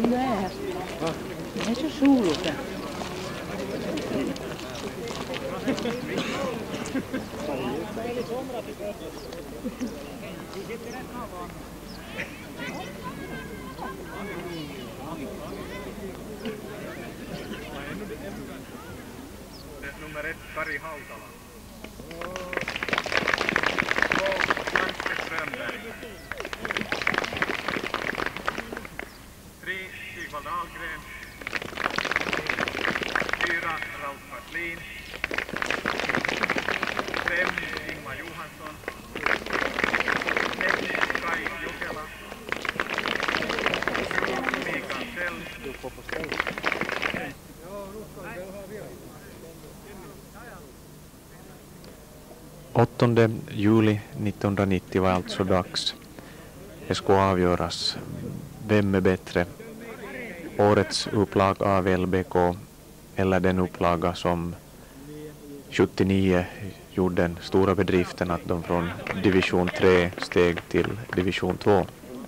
ju är. Det är så soligt. Nummer 1, Kari Hautala. 2, Svante Strömberg. 3, Sigvald Ahlgren. 4, Raut Marslin. 5, Ingmar Johansson. 6, Kai Jokela. 7, Mikael Sell. 8 juli 1990 var alltså dags. Det skulle avgöras. Vem är bättre? Årets upplag av LBK eller den upplaga som 79 gjorde den stora bedriften att de från division 3 steg till division 2.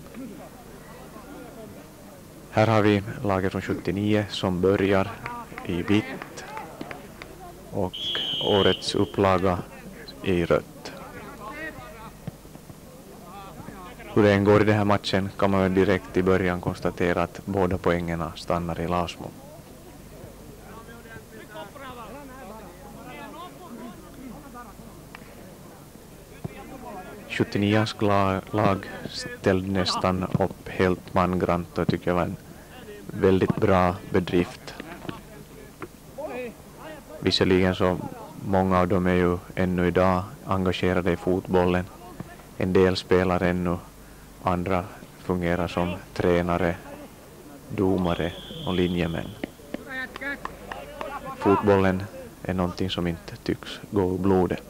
Här har vi laget från 79 som börjar i vitt och årets upplaga i rött. Hur det än går i den här matchen kan man direkt i början konstatera att båda poängerna stannar i Lasmo. Lag ställde nästan upp helt mangrant och tycker jag var en väldigt bra bedrift. Visserligen så många av dem är ju ännu idag engagerade i fotbollen. En del spelar ännu, andra fungerar som tränare, domare och linjemän. Fotbollen är någonting som inte tycks gå i blodet.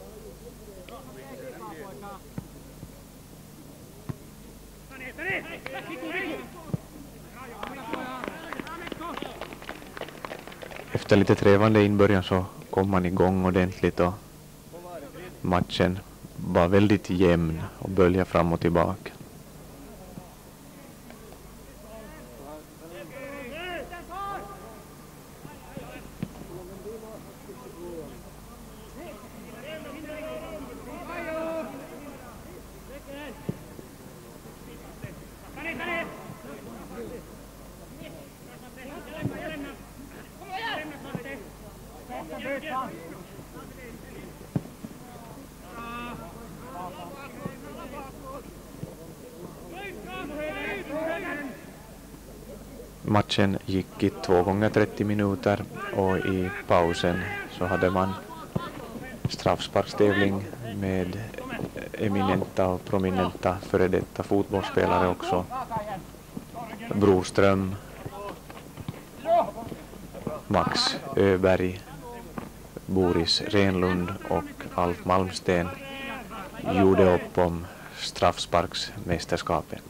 Efter lite trevande inbörjan så kom man igång ordentligt och matchen var väldigt jämn och böljade fram och tillbaka. Matchen gick i 2 gånger 30 minuter och i pausen så hade man straffsparkstävling med eminenta och prominenta före detta fotbollsspelare också. Broström, Max Öberg, Boris Renlund och Alf Malmsten gjorde upp om straffsparksmästerskapet.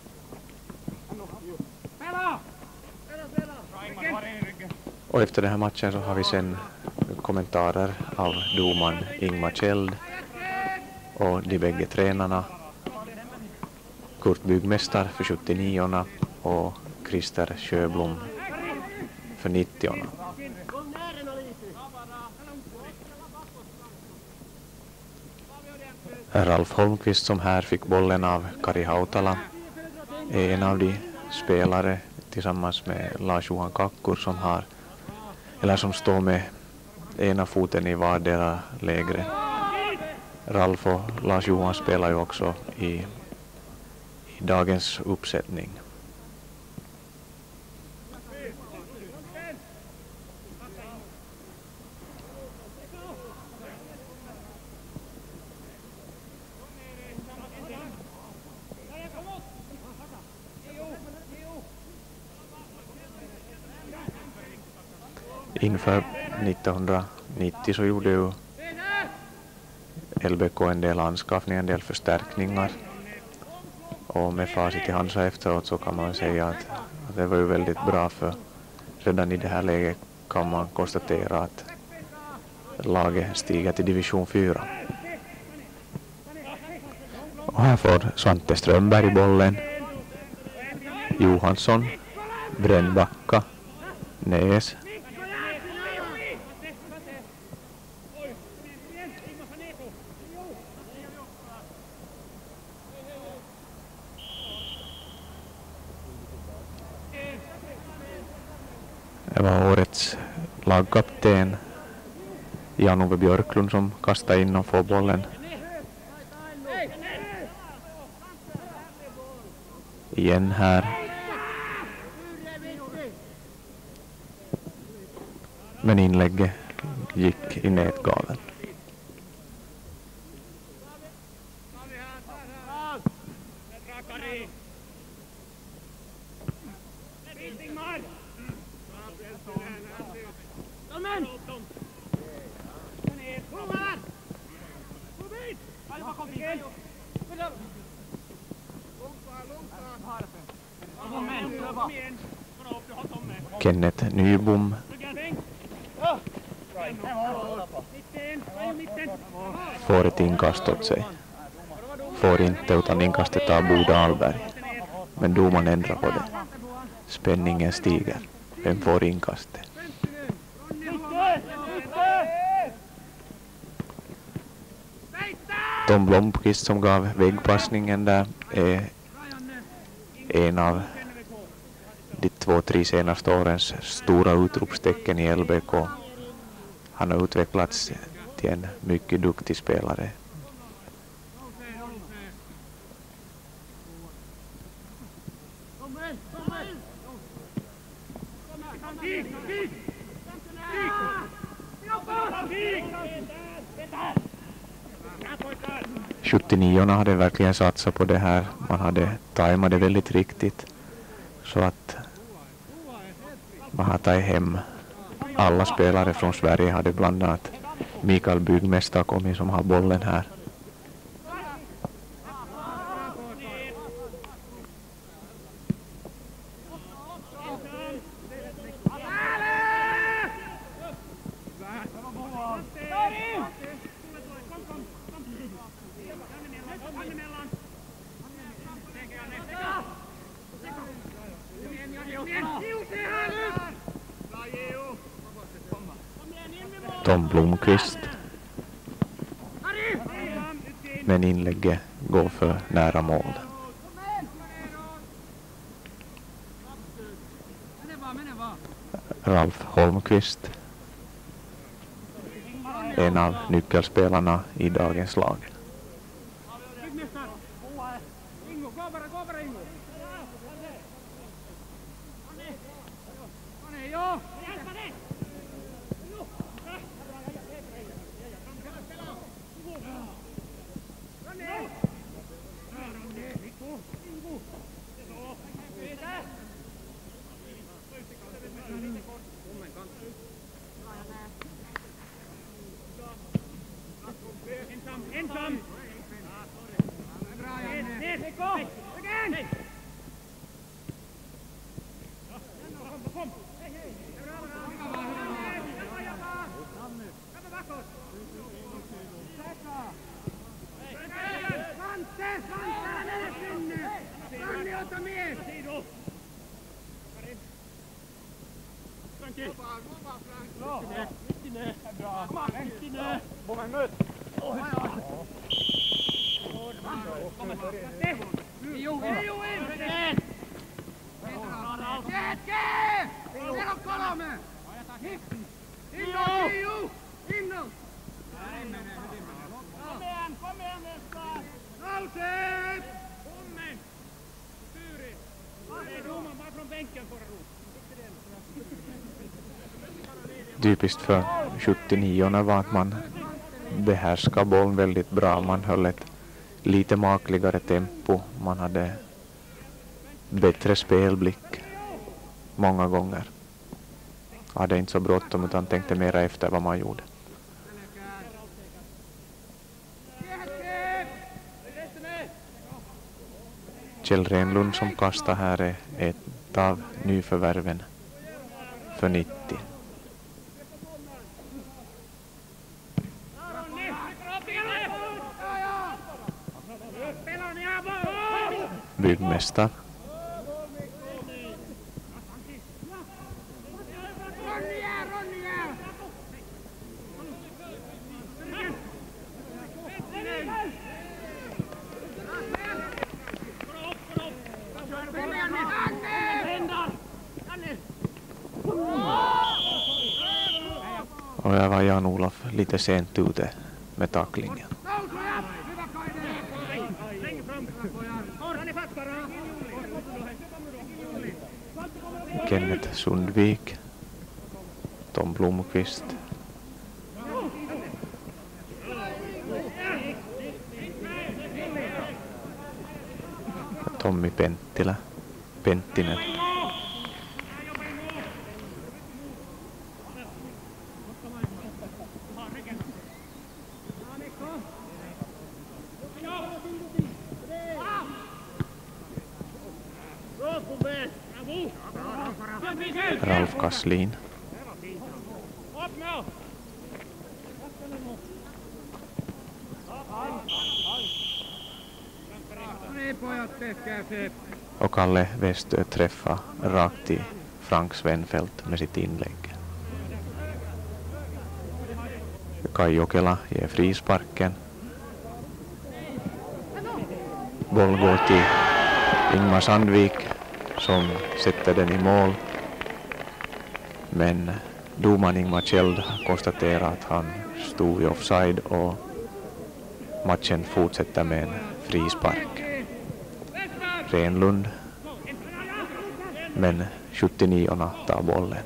Och efter den här matchen så har vi sen kommentarer av domaren Ingmar Kjeld och de bägge tränarna Kurt Byggmästar för 79orna och Christer Sjöblom för 90orna. Ralf Holmqvist som här fick bollen av Kari Hautala är en av de spelare tillsammans med Lars-Johan Kakkur som står med ena foten i vardera lägre. Ralf och Lars-Johan spelar ju också i dagens uppsättning. Inför 1990 så gjorde ju LBK en del anskaffningar, en del förstärkningar. Och med facit i hand så efteråt så kan man säga att det var ju väldigt bra, för redan i det här läget kan man konstatera att laget stiger till division 4. Och här får Svante Strömberg bollen. Johansson Brännbacka, Näs. Det var årets lagkapten Jan-Ove Björklund som kastade in och får bollen. Igen här. Men inlägget gick i nätgaveln. Kenneth Nybom får ett inkast åt sig. Får inte, utan inkastet av Bo Dahlberg. Men domaren ändrar på det. Spänningen stiger. Vem får inkastet? Tom Blomqvist som gav väggpassningen där är en av de 2-3 senaste årens stora utropstecken i LBK. Han har utvecklats till en mycket duktig spelare. '79 hade verkligen satsat på det här. Man hade tajmat det väldigt riktigt. Så att man har tagit hem alla spelare från Sverige. Hade bland annat Mikael Byggmästare kommit som har bollen här. Tom Blomqvist. Men inlägget går för nära mål. Ralf Holmqvist. En av nyckelspelarna i dagens lag. Typiskt för 79 var att man behärskade bollen väldigt bra. Man höll ett lite makligare tempo. Man hade bättre spelblick många gånger. Hade inte så bråttom utan tänkte mera efter vad man gjorde. Kjell Renlund som kastar här är ett av nyförvärven för 90. Byggmästare. Och jag var Jan-Olof lite sent ute med tacklingen. Kenneth Sundvik, Tom Blomqvist, Tommi Penttinen. Ralf Kasslin. Och Kalle Westö träffar rakt i Frank Svenfeldt med sitt inlägg. Kai Jokela ger frisparken. Boll går till Ingmar Sandvik som sätter den i mål. Men domaren Ingmar Kjeld konstaterar att han stod i offside och matchen fortsätter med en frispark. Renlund, men 79orna tar bollen.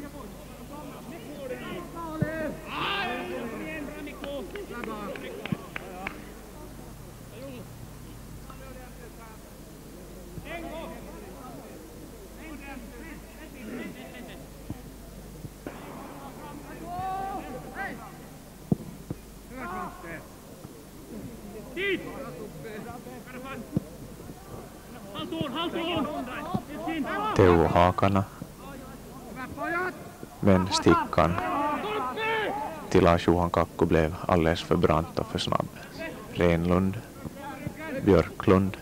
Teuvo Haakana, men stickan till Lars-Johan Kakko blev alldeles för brant och för snabb. Renlund, Björklund,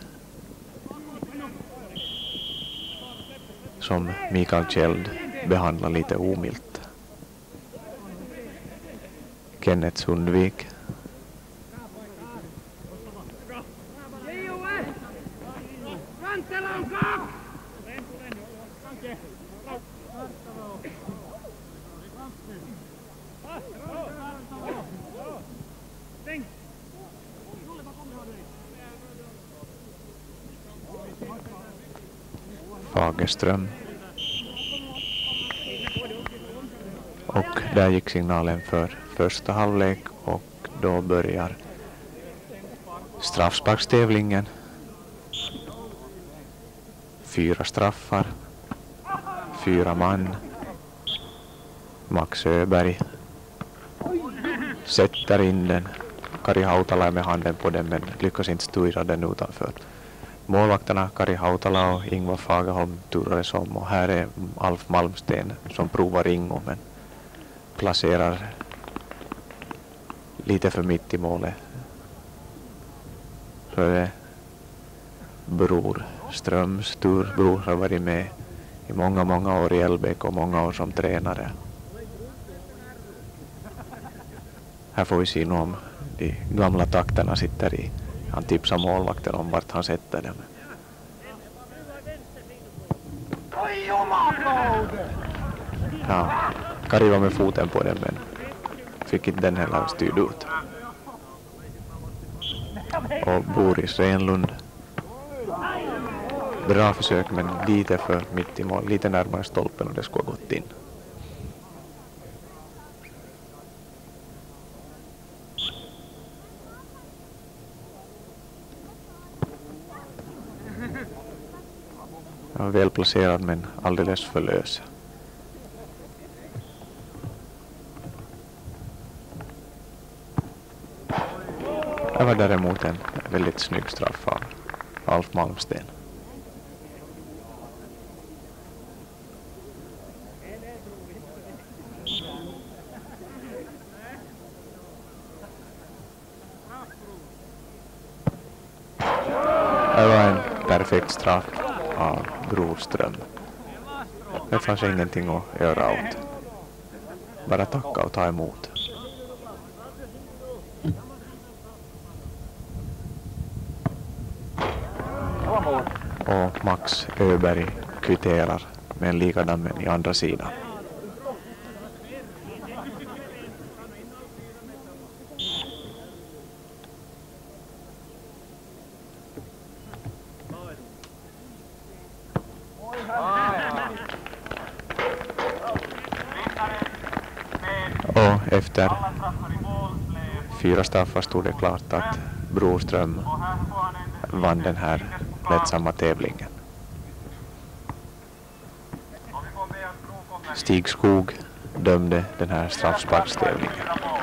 som Mikael Kjeld behandlar lite omilt. Kenneth Sundvik, Fagerström. Och där gick signalen för första halvlek och då börjar straffsparkstävlingen. 4 straffar, 4 man. Max Öberg sätter in den. Kari Hautala är med handen på den men lyckas inte styra den utanför. Målvakterna Kari Hautala och Ingvar Fagerholm turades om och här är Alf Malmsten som provar Ingo men placerar lite för mitt i målet. Så är det Bror Ströms tur. Bror har varit med i många år i LBK och många år som tränare. Här får vi se om de gamla takterna sitter i. Han tipsar målvakten om vart han sätter dem. Ja, Kari var med foten på den men fick inte den heller styrd ut. Och Boris Renlund. Bra försök men lite för mitt i mål. Lite närmare stolpen och det skulle ha gått in. Ja, välplacerad men alldeles för lös. Det var däremot en väldigt snygg straff av Alf Malmsten. Det var en perfekt straff av Broström. Det fanns ingenting att göra åt. Bara tacka och ta emot. Och Max Öberg kvitterar med en likadan men i andra sidan. Efter 4 straffar stod det klart att Broström vann den här lättsamma tävlingen. Stig Skog dömde den här straffsparkstävlingen.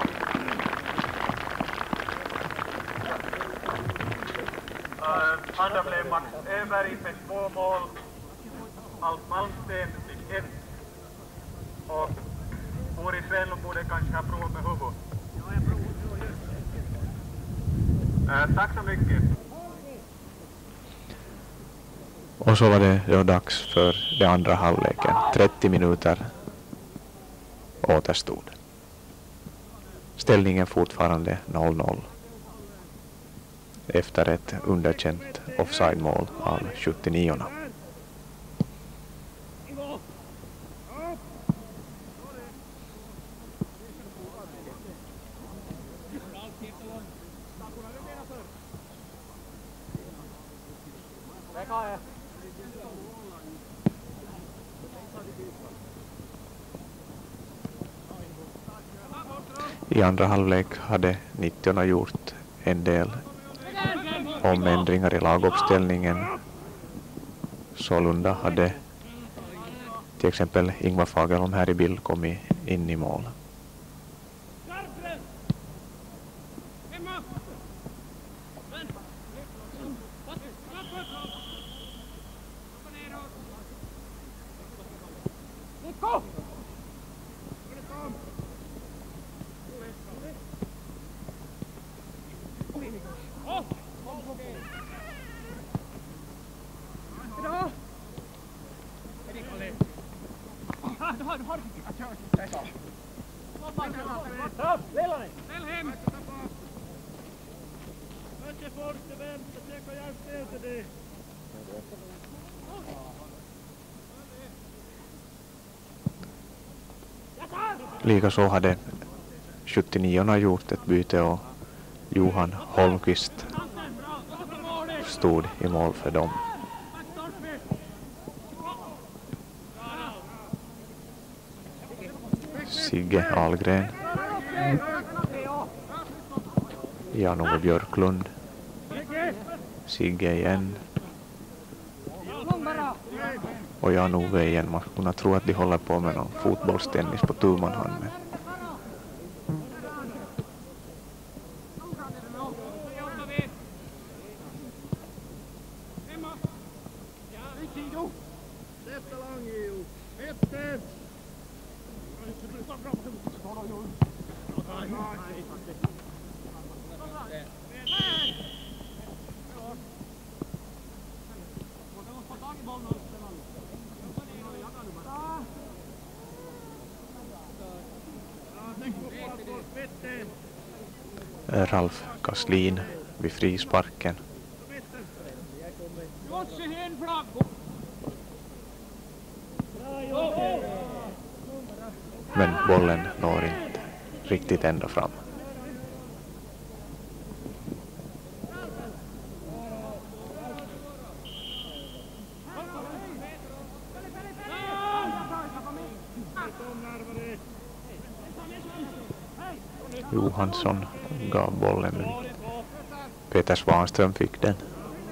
Andra blev Max Öberg med 2 mål. Alf Malmsten fick 1. Och Boris Rennlund borde kanske ha provat med huvud. Tack så mycket. Och så var det då dags för den andra halvleken. 30 minuter återstod. Ställningen fortfarande 0-0. Efter ett underkänt offside-mål av 79:orna. I andra halvlek hade 90:orna gjort en del omändringar i laguppställningen. Sålunda hade till exempel Ingvar Fagerholm här i bild kommit in i mål. Likaså hade 79:orna gjort ett byte och Johan Holmqvist stod i mål för dem. Sigge Ahlgren, Jan-Ove Björklund, Sigge igen och Jan-Ove igen. Man skulle tro att de håller på med någon fotbollstennis på tu man hand med. Ralf Kaslin vid frisparken. Men bollen når inte riktigt ända fram. Johansson gav bollen, men Peter Svanström fick den.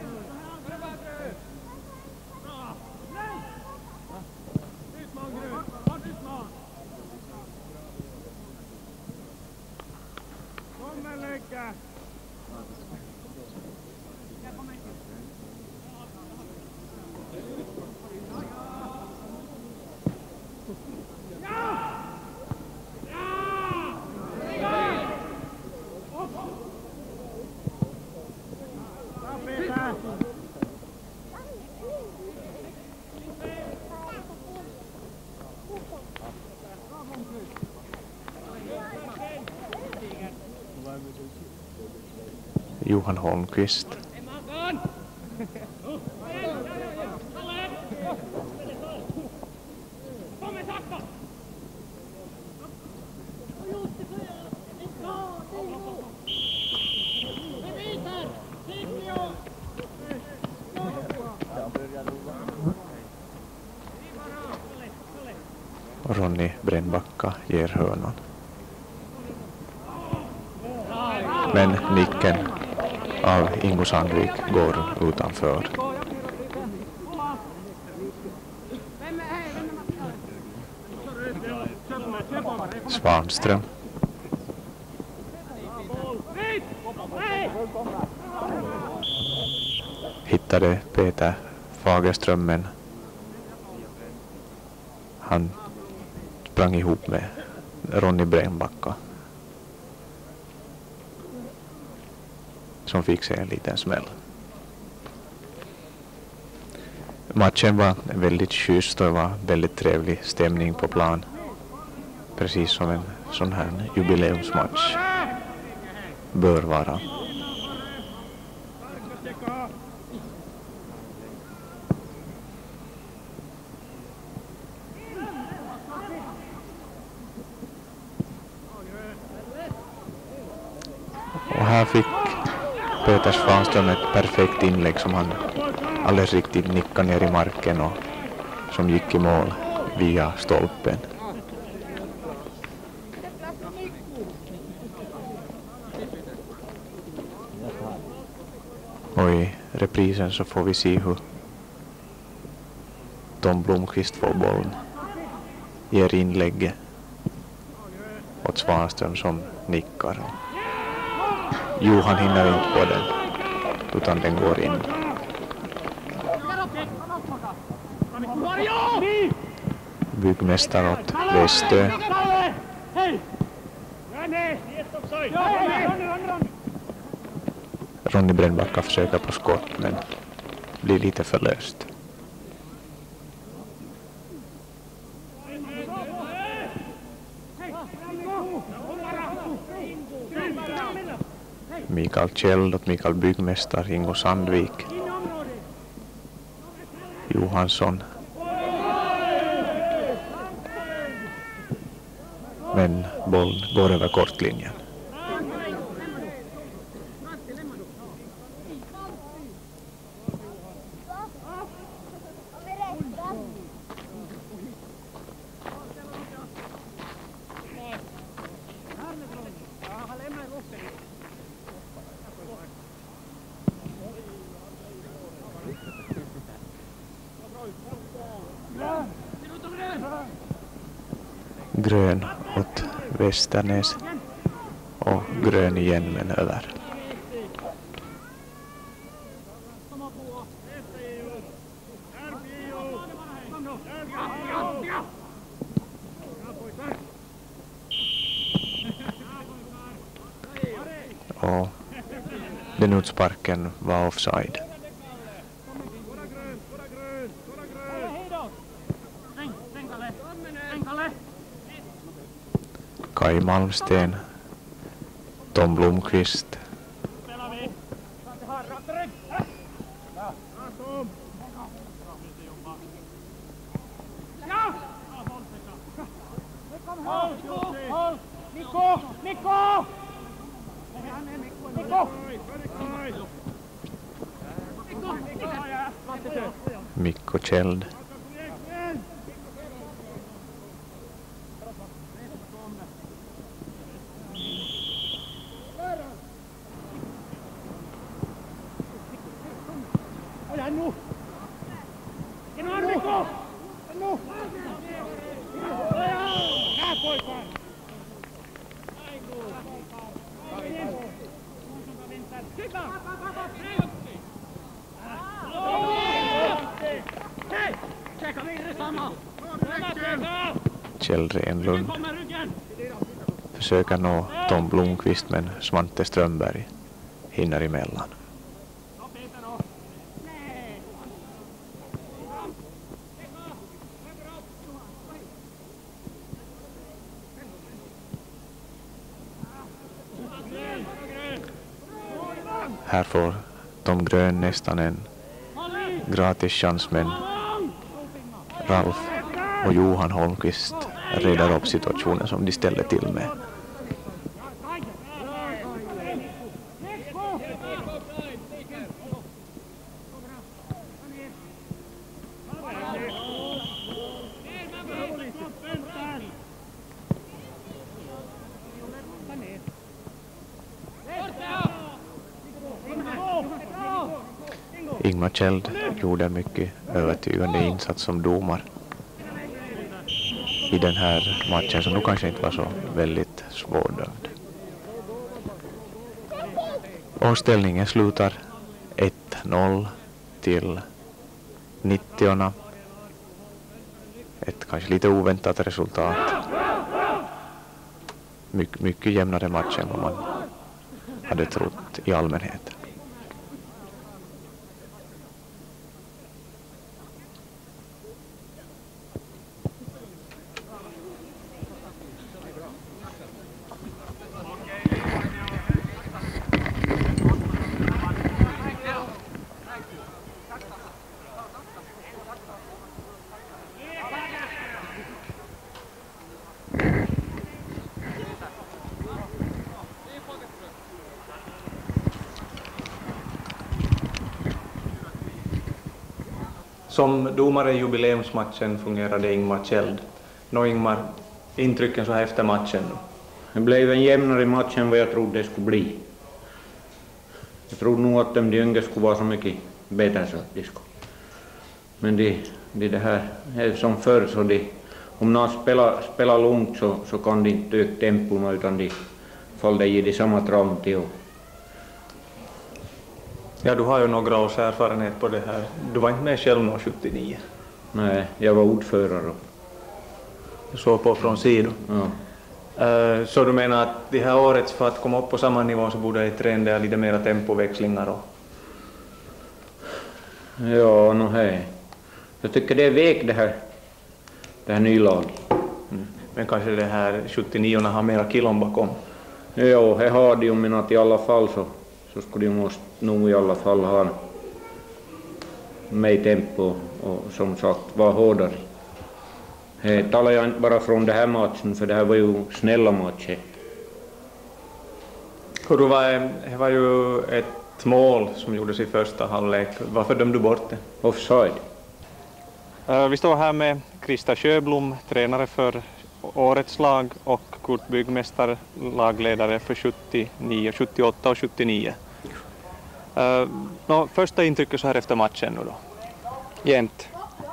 Johan Holmqvist. Ronny Brännbacka ger hörnan. Men nicken av Ingo Sandvik går utanför. Svanström. Hittade Peter Fagerström, men han sprang ihop med Ronny Brenbacka som fick sig en liten smäll. Matchen var väldigt schysst och det var väldigt trevlig stämning på plan. Precis som en sån här jubileumsmatch bör vara. Och här fick Peter Svanström ett perfekt inlägg som han alldeles riktigt nickade ner i marken och som gick i mål via stolpen. Och i reprisen så får vi se hur Tom Blomqvist får bollen, ger inlägget åt Svanström som nickar. Johan hinner inte på den utan den går in. Byggmästare åt Västö. Ronny Brenbacka försöker på skott men blir lite förlöst. Mikael Kjell och Mikael Byggmästare, Ingo Sandvik, Johansson. Men boll går över kortlinjen. Grön åt Västernäs och grön igen men över. Och den utsparken var offside. Kai Malmsten, Tom Blomqvist, Mikko Kjeld, Kjell Renlund försöker nå Tom Blomqvist men Svante Strömberg hinner emellan. Här får Tom Grön nästan en gratis chans men Ralf och Johan Holmqvist redar upp situationen som de ställer till med. Ingmar Kjeld gjorde en mycket övertygande insats som domare i den här matchen som då kanske inte var så väldigt svårdömd. Och ställningen slutar 1-0 till 90-orna. Ett kanske lite oväntat resultat. Mycket jämnare match än vad man hade trott i allmänhet. Som domare i jubileumsmatchen fungerade Ingmar Kjeld. Ingmar, intrycken så här efter matchen? Det blev en jämnare match än vad jag trodde det skulle bli. Jag trodde nog att de yngre skulle vara så mycket bättre så att de skulle. Men det här är som förr, så om någon spelar lugnt så kan de inte öka tempona utan de faller i det samma traum till. Ja, du har ju några års erfarenhet på det här. Du var inte med själv nå 79. Nej, jag var ordförare. Jag såg på från sidan. Ja. Så du menar att det här året för att komma upp på samma nivå så borde det träna lite mera tempoväxlingar och... Ja, hej. Jag tycker det är väg det här nylaget. Men kanske det här 79orna har mera kilon bakom? Ja, det har de ju, men att i alla fall så skulle de måste nog i alla fall ha med tempo och som sagt vara hårdare. Det talar jag inte bara från den här matchen, för det här var ju snälla matcher. Det var ju ett mål som gjordes i första halvlek. Varför dömde du bort det? Offside. Vi står här med Krista Sjöblom, tränare för årets lag, och Kurt Byggmästare, lagledare för 78 och 79. Första intrycket så här efter matchen nu då? Jämt.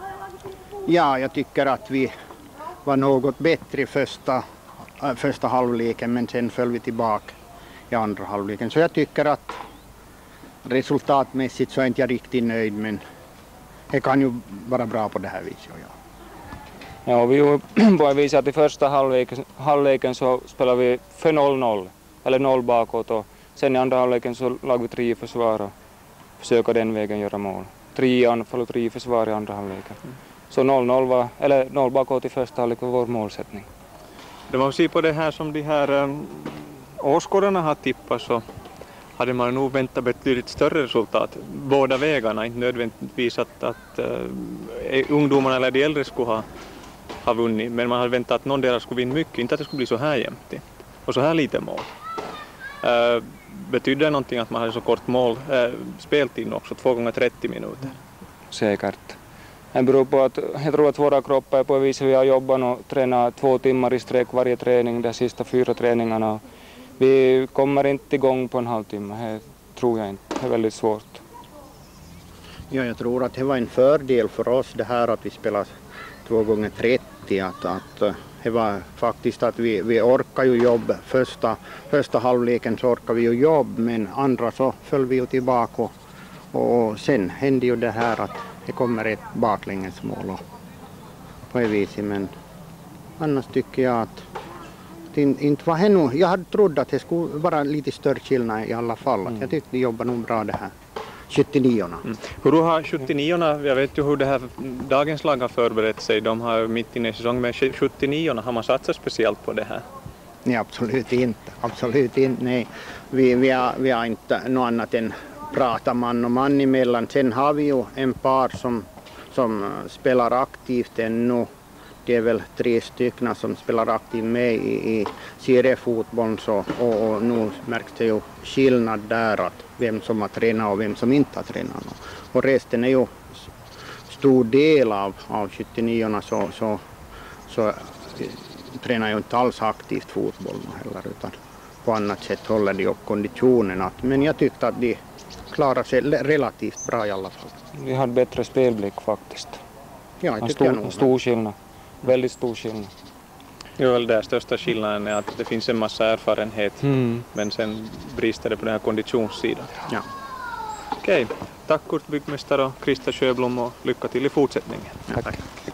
Ja, jag tycker att vi var något bättre i första halvleken, men sen föll vi tillbaka i andra halvleken. Så jag tycker att resultatmässigt så är inte jag riktigt nöjd, men det kan ju vara bra på det här viset. Ja, vi ju bara visat att i första halvleken så spelade vi för 0-0, eller 0 bakåt, och sen i andra halvleken så lag vi 3 försvar och försöka den vägen göra mål. 3 anfall och 3 försvar i andra halvleken. Så 0-0 var, eller 0 bakåt i första halvlek var vår målsättning. Det var se på det här som de här åskådarna har tippat, så hade man nog väntat betydligt större resultat båda vägarna, inte nödvändigtvis att ungdomarna eller de äldre skulle ha vunnit, men man hade väntat att någon deras skulle vinna mycket, inte att det skulle bli så här jämnt och så här lite mål. Betyder det någonting att man hade så kort speltid också, 2 gånger 30 minuter? Säkert. Det beror på att jag tror att våra kroppar är på vis vi har jobbat och tränat 2 timmar i sträck varje träning, de sista 4 träningarna. Vi kommer inte igång på en halvtimme, det tror jag inte. Det är väldigt svårt. Ja, jag tror att det var en fördel för oss det här att vi spelar 2 gånger 30. Att det var faktiskt att vi orkar ju jobb. Första halvleken så orkar vi ju jobb, men andra så föll vi ju tillbaka. Och sen hände ju det här att det kommer ett baklängesmål på det viset, men annars tycker jag att det inte var henne. Jag hade trott att det skulle vara lite större skillnad i alla fall. Jag tyckte de jobbar nog bra det här. 79orna. Hur har 79orna, jag vet ju hur det här dagens lag har förberett sig. De har mitt inne i säsong med 79orna. Har man satsat speciellt på det här? Nej, absolut inte. Nej. Vi har inte något annat än prata man och man emellan. Sen har vi ju en par som spelar aktivt ännu. Det är väl 3 stycken som spelar aktivt med i seriefotbollen, och nu märks det ju skillnad där, att vem som har tränat och vem som inte har tränat. Och resten är ju stor del av 79orna så tränar ju inte alls aktivt fotboll heller, utan på annat sätt håller de upp konditionen. Men jag tyckte att de klarade sig relativt bra i alla fall. Vi hade bättre spelblick faktiskt. Ja, det tycker jag nog. Stor skillnad. Väldigt stor skillnad. Jo, väl den största skillnaden är att det finns en massa erfarenhet, men sen brister det på den här konditionssidan. Ja. Okej, tack Kurt Byggmästare och Krista Sjöblom och lycka till i fortsättningen. Ja, tack.